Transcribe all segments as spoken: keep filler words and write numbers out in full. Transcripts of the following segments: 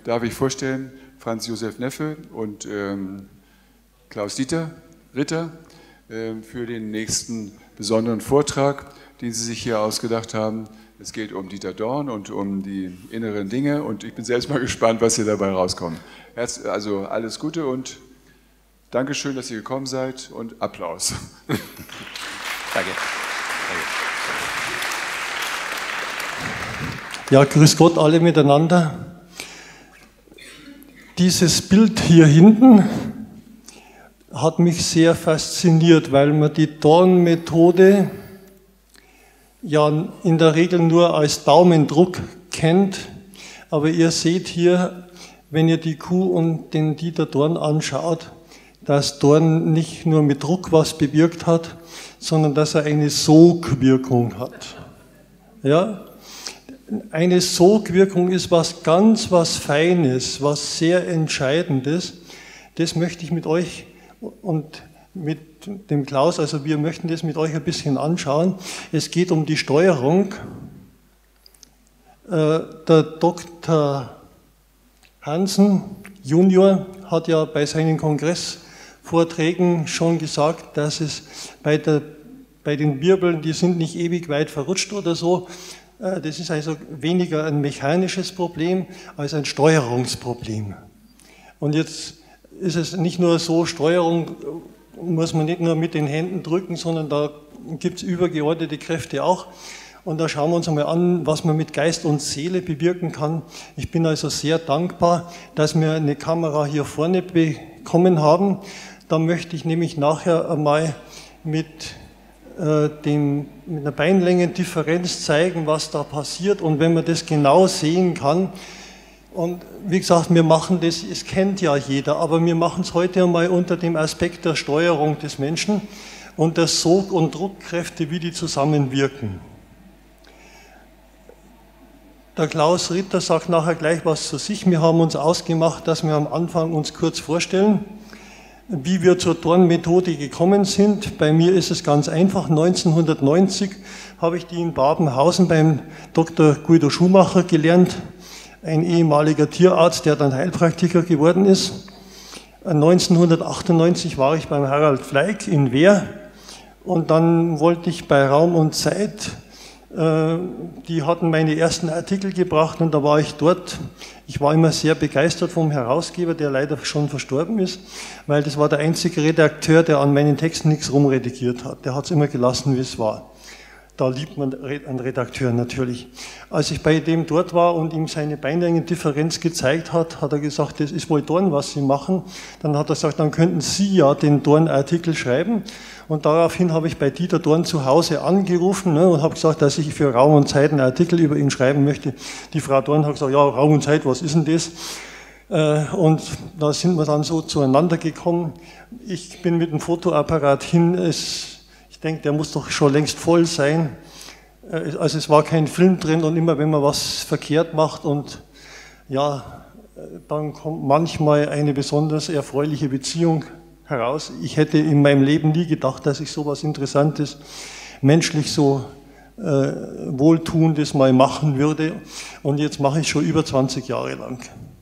darf ich vorstellen Franz Josef Neffe und ähm, Klaus-Dieter Ritter äh, für den nächsten besonderen Vortrag, den Sie sich hier ausgedacht haben. Es geht um Dieter Dorn und um die inneren Dinge und ich bin selbst mal gespannt, was hier dabei rauskommt. Herz, also alles Gute und Dankeschön, dass ihr gekommen seid und Applaus. Danke. Danke. Ja, grüß Gott alle miteinander. Dieses Bild hier hinten hat mich sehr fasziniert, weil man die Dorn-Methode ja in der Regel nur als Daumendruck kennt. Aber ihr seht hier, wenn ihr die Kuh und den Dieter Dorn anschaut, dass Dorn nicht nur mit Druck was bewirkt hat, sondern dass er eine Sogwirkung hat. Ja? Eine Sogwirkung ist was ganz was Feines, was sehr Entscheidendes. Das möchte ich mit euch und mit dem Klaus, also wir möchten das mit euch ein bisschen anschauen. Es geht um die Steuerung. Der Doktor Hansen Junior hat ja bei seinen Kongressvorträgen schon gesagt, dass es bei, der, bei den Wirbeln, die sind nicht ewig weit verrutscht oder so. Das ist also weniger ein mechanisches Problem als ein Steuerungsproblem. Und jetzt ist es nicht nur so, Steuerung muss man nicht nur mit den Händen drücken, sondern da gibt es übergeordnete Kräfte auch. Und da schauen wir uns einmal an, was man mit Geist und Seele bewirken kann. Ich bin also sehr dankbar, dass wir eine Kamera hier vorne bekommen haben. Da möchte ich nämlich nachher einmal mit Dem, mit einer Beinlängendifferenz zeigen, was da passiert und wenn man das genau sehen kann. Und wie gesagt, wir machen das, es kennt ja jeder, aber wir machen es heute einmal unter dem Aspekt der Steuerung des Menschen und der Sog- und Druckkräfte, wie die zusammenwirken. Der Klaus Ritter sagt nachher gleich was zu sich. Wir haben uns ausgemacht, dass wir am Anfang uns kurz vorstellen, wie wir zur Dorn-Methode gekommen sind. Bei mir ist es ganz einfach. neunzehnhundertneunzig habe ich die in Babenhausen beim Doktor Guido Schumacher gelernt, ein ehemaliger Tierarzt, der dann Heilpraktiker geworden ist. neunzehnhundertachtundneunzig war ich beim Harald Fleig in Wehr und dann wollte ich bei Raum und Zeit, die hatten meine ersten Artikel gebracht und da war ich dort. Ich war immer sehr begeistert vom Herausgeber, der leider schon verstorben ist, weil das war der einzige Redakteur, der an meinen Texten nichts rumredigiert hat. Der hat es immer gelassen, wie es war. Da liebt man einen Redakteur natürlich. Als ich bei dem dort war und ihm seine Beinlängendifferenz gezeigt hat, hat er gesagt, das ist wohl Dorn, was Sie machen. Dann hat er gesagt, dann könnten Sie ja den Dorn-Artikel schreiben. Und daraufhin habe ich bei Dieter Dorn zu Hause angerufen, ne, und habe gesagt, dass ich für Raum und Zeit einen Artikel über ihn schreiben möchte. Die Frau Dorn hat gesagt, ja, Raum und Zeit, was ist denn das? Äh, und da sind wir dann so zueinander gekommen. Ich bin mit dem Fotoapparat hin, es, ich denke, der muss doch schon längst voll sein. Äh, also es war kein Film drin und immer wenn man was verkehrt macht und ja, dann kommt manchmal eine besonders erfreuliche Beziehung heraus. Ich hätte in meinem Leben nie gedacht, dass ich so etwas Interessantes, menschlich so äh, Wohltuendes mal machen würde. Und jetzt mache ich schon über zwanzig Jahre lang.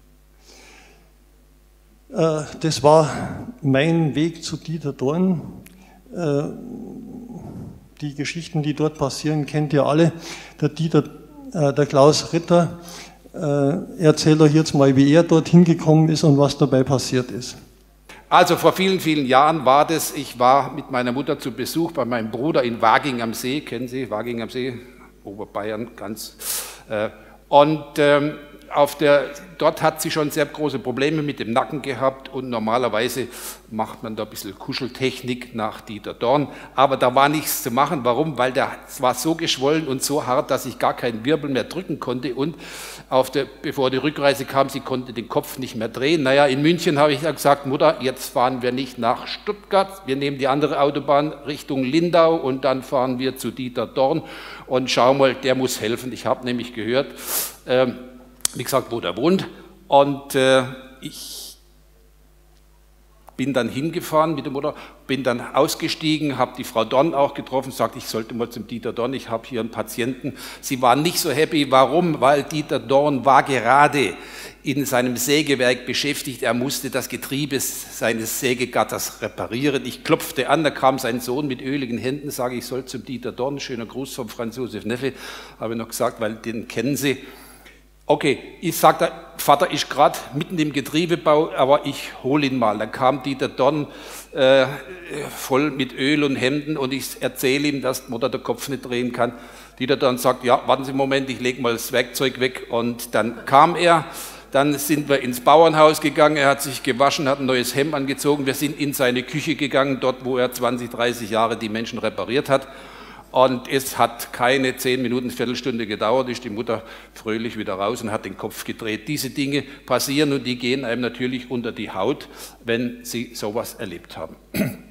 Äh, das war mein Weg zu Dieter Dorn. Äh, die Geschichten, die dort passieren, kennt ihr alle. Der, Dieter, äh, der Klaus Ritter äh, erzählt euch jetzt mal, wie er dorthin gekommen ist und was dabei passiert ist. Also vor vielen, vielen Jahren war das, ich war mit meiner Mutter zu Besuch bei meinem Bruder in Waging am See, kennen Sie Waging am See, Oberbayern ganz, äh, und ähm, auf der, dort hat sie schon sehr große Probleme mit dem Nacken gehabt und normalerweise macht man da ein bisschen Kuscheltechnik nach Dieter Dorn, aber da war nichts zu machen. Warum? Weil der war so geschwollen und so hart, dass ich gar keinen Wirbel mehr drücken konnte und auf der, bevor die Rückreise kam, sie konnte den Kopf nicht mehr drehen. Naja, in München habe ich dann gesagt, Mutter, jetzt fahren wir nicht nach Stuttgart, wir nehmen die andere Autobahn Richtung Lindau und dann fahren wir zu Dieter Dorn und schau mal, der muss helfen. Ich habe nämlich gehört, ähm, wie gesagt, wo der wohnt. Und äh, ich bin dann hingefahren mit der Mutter, bin dann ausgestiegen, habe die Frau Dorn auch getroffen, sagte, ich sollte mal zum Dieter Dorn, ich habe hier einen Patienten. Sie war nicht so happy, warum? Weil Dieter Dorn war gerade in seinem Sägewerk beschäftigt, er musste das Getriebe seines Sägegatters reparieren. Ich klopfte an, da kam sein Sohn mit öligen Händen, sage, ich soll zum Dieter Dorn, schöner Gruß vom Franz Josef Neffe, habe ich noch gesagt, weil den kennen Sie. Okay, ich sagte, Vater ist gerade mitten im Getriebebau, aber ich hole ihn mal. Dann kam Dieter Dorn äh, voll mit Öl und Hemden und ich erzähle ihm, dass die Mutter den Kopf nicht drehen kann. Dieter Dorn sagt, ja, warten Sie einen Moment, ich lege mal das Werkzeug weg. Und dann kam er, dann sind wir ins Bauernhaus gegangen, er hat sich gewaschen, hat ein neues Hemd angezogen. Wir sind in seine Küche gegangen, dort wo er zwanzig, dreißig Jahre die Menschen repariert hat. Und es hat keine zehn Minuten, Viertelstunde gedauert, ist die Mutter fröhlich wieder raus und hat den Kopf gedreht. Diese Dinge passieren und die gehen einem natürlich unter die Haut, wenn Sie sowas erlebt haben.